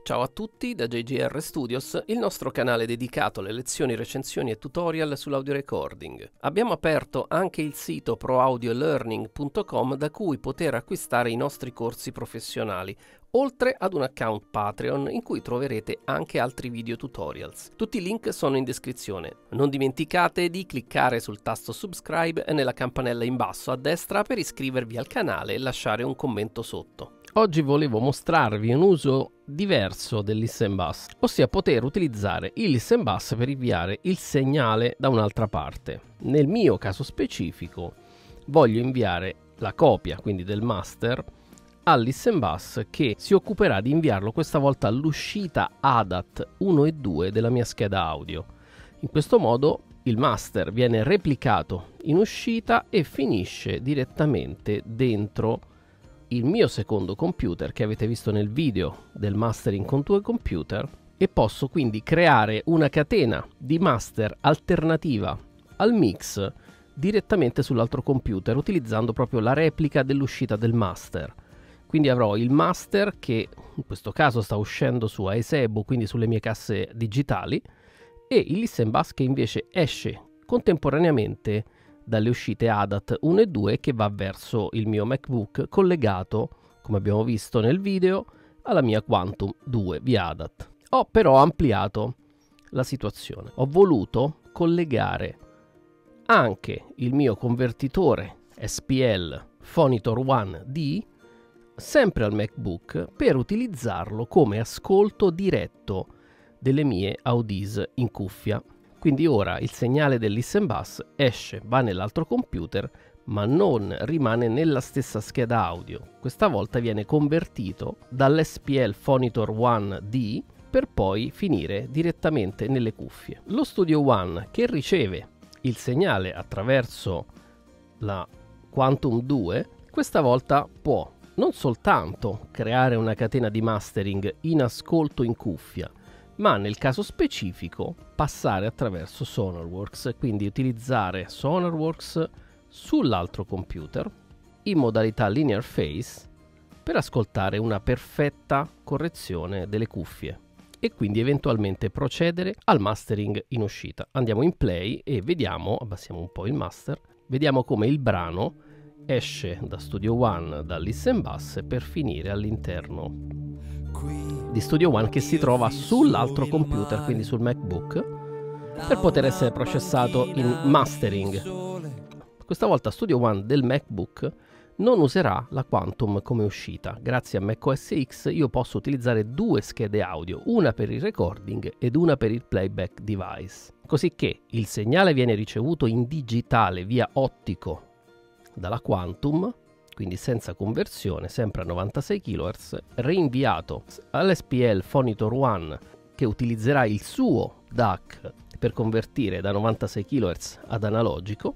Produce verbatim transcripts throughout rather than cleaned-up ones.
Ciao a tutti da J G R Studios, il nostro canale dedicato alle lezioni, recensioni e tutorial sull'audio recording. Abbiamo aperto anche il sito pro audio learning punto com da cui poter acquistare i nostri corsi professionali, oltre ad un account Patreon in cui troverete anche altri video tutorials. Tutti i link sono in descrizione. Non dimenticate di cliccare sul tasto subscribe e nella campanella in basso a destra per iscrivervi al canale e lasciare un commento sotto. Oggi volevo mostrarvi un uso diverso del listen bus, ossia poter utilizzare il listen bus per inviare il segnale da un'altra parte. Nel mio caso specifico voglio inviare la copia, quindi del master, al listen bus che si occuperà di inviarlo questa volta all'uscita A D A T uno e due della mia scheda audio. In questo modo il master viene replicato in uscita e finisce direttamente dentro il mio secondo computer che avete visto nel video del mastering con due computer, e posso quindi creare una catena di master alternativa al mix direttamente sull'altro computer utilizzando proprio la replica dell'uscita del master. Quindi avrò il master che in questo caso sta uscendo su Aesebo, quindi sulle mie casse digitali, e il listen bus che invece esce contemporaneamente dalle uscite A D A T uno e due che va verso il mio MacBook collegato, come abbiamo visto nel video, alla mia Quantum due via A D A T. Ho però ampliato la situazione. Ho voluto collegare anche il mio convertitore S P L Phonitor One D sempre al MacBook per utilizzarlo come ascolto diretto delle mie Audi's in cuffia. Quindi ora il segnale del listen bus esce, va nell'altro computer, ma non rimane nella stessa scheda audio. Questa volta viene convertito dall'S P L Phonitor One D per poi finire direttamente nelle cuffie. Lo Studio One, che riceve il segnale attraverso la Quantum due, questa volta può non soltanto creare una catena di mastering in ascolto in cuffia, ma nel caso specifico passare attraverso Sonarworks, quindi utilizzare Sonarworks sull'altro computer in modalità linear phase per ascoltare una perfetta correzione delle cuffie e quindi eventualmente procedere al mastering in uscita. Andiamo in play e vediamo, abbassiamo un po' il master, vediamo come il brano esce da Studio One dal listen bus per finire all'interno di Studio One che si trova sull'altro computer, quindi sul MacBook, per poter essere processato in mastering. Questa volta Studio One del MacBook non userà la Quantum come uscita. Grazie a macOS X io posso utilizzare due schede audio, una per il recording ed una per il playback device, così che il segnale viene ricevuto in digitale via ottico dalla Quantum, quindi senza conversione, sempre a novantasei chilohertz, rinviato all'S P L Phonitor One che utilizzerà il suo D A C per convertire da novantasei chilohertz ad analogico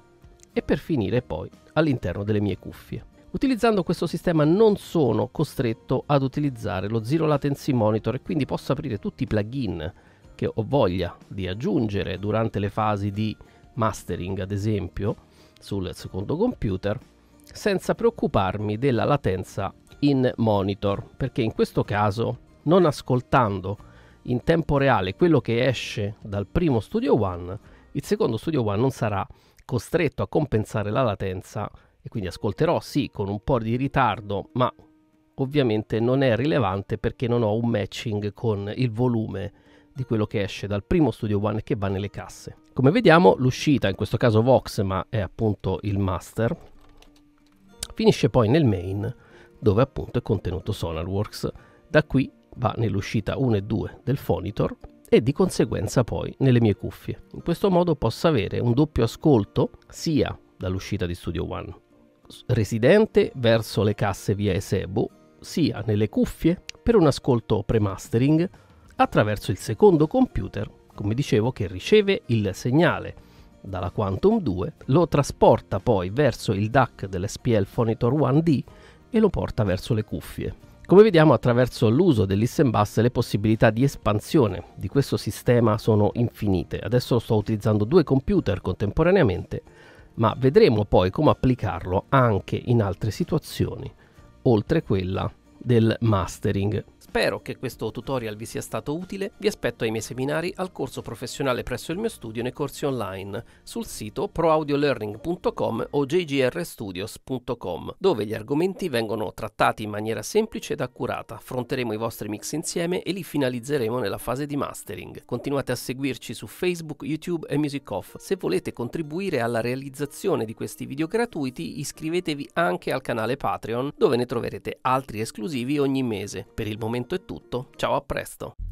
e per finire poi all'interno delle mie cuffie. Utilizzando questo sistema non sono costretto ad utilizzare lo Zero Latency Monitor e quindi posso aprire tutti i plugin che ho voglia di aggiungere durante le fasi di mastering, ad esempio sul secondo computer, senza preoccuparmi della latenza in monitor, perché in questo caso, non ascoltando in tempo reale quello che esce dal primo Studio One, il secondo Studio One non sarà costretto a compensare la latenza e quindi ascolterò sì con un po' di ritardo, ma ovviamente non è rilevante perché non ho un matching con il volume di quello che esce dal primo Studio One che va nelle casse. Come vediamo, l'uscita, in questo caso Vox, ma è appunto il master, finisce poi nel main dove appunto è contenuto Sonarworks. Da qui va nell'uscita uno e due del Phonitor e di conseguenza poi nelle mie cuffie. In questo modo posso avere un doppio ascolto sia dall'uscita di Studio One residente verso le casse via Aesebo, sia nelle cuffie per un ascolto pre-mastering attraverso il secondo computer, come dicevo, che riceve il segnale dalla Quantum due, lo trasporta poi verso il D A C dell'S P L Phonitor One D e lo porta verso le cuffie. Come vediamo, attraverso l'uso del listen bus le possibilità di espansione di questo sistema sono infinite. Adesso sto utilizzando due computer contemporaneamente, ma vedremo poi come applicarlo anche in altre situazioni, oltre quella del mastering. Spero che questo tutorial vi sia stato utile, vi aspetto ai miei seminari, al corso professionale presso il mio studio e nei corsi online sul sito pro audio learning punto com o j g r studios punto com, dove gli argomenti vengono trattati in maniera semplice ed accurata. Affronteremo i vostri mix insieme e li finalizzeremo nella fase di mastering. Continuate a seguirci su Facebook, YouTube e MusicOff. Se volete contribuire alla realizzazione di questi video gratuiti, iscrivetevi anche al canale Patreon, dove ne troverete altri esclusivi ogni mese. Per il momento è tutto, ciao, a presto!